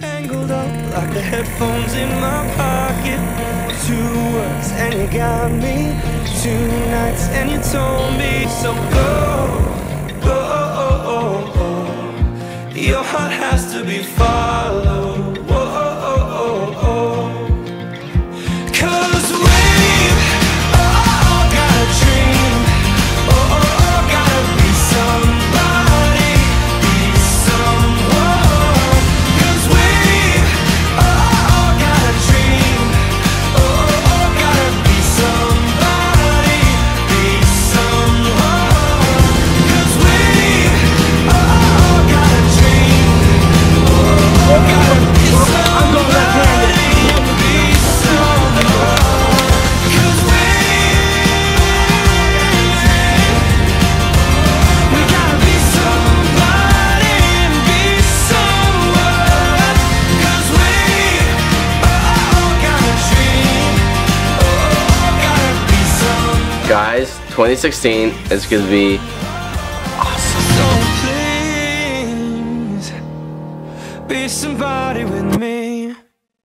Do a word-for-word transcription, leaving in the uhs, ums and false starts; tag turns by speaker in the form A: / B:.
A: Tangled up like the headphones in my pocket. Two words and you got me. Two nights and you told me. So go, go. Your heart has to be followed. Cause we've all got a dream. Oh, oh, oh, gotta be somebody, be someone. Cause we've all got a dream. Oh, oh, oh, gotta be somebody, be someone. Cause we've all got a dream. Oh, oh, oh, gotta be somebody, be someone. Cause we we gotta be somebody and be someone. Cause we all got a dream. Oh, gotta be someone.
B: Guys, twenty sixteen is gonna be
A: So please be somebody with me.